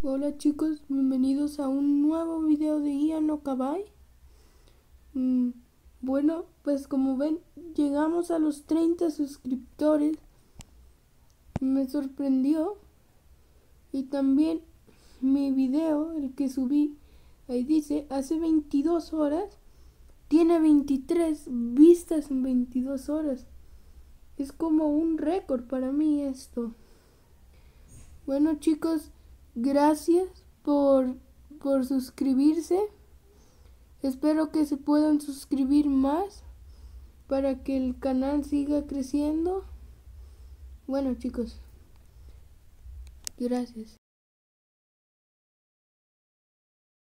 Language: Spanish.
Hola chicos, bienvenidos a un nuevo video de Ian Okabai. Bueno, pues como ven, llegamos a los 30 suscriptores. Me sorprendió. Y también mi video, el que subí, ahí dice, hace 22 horas, tiene 23 vistas en 22 horas. Es como un récord para mí esto. Bueno chicos, gracias por suscribirse. Espero que se puedan suscribir más para que el canal siga creciendo. Bueno chicos, gracias.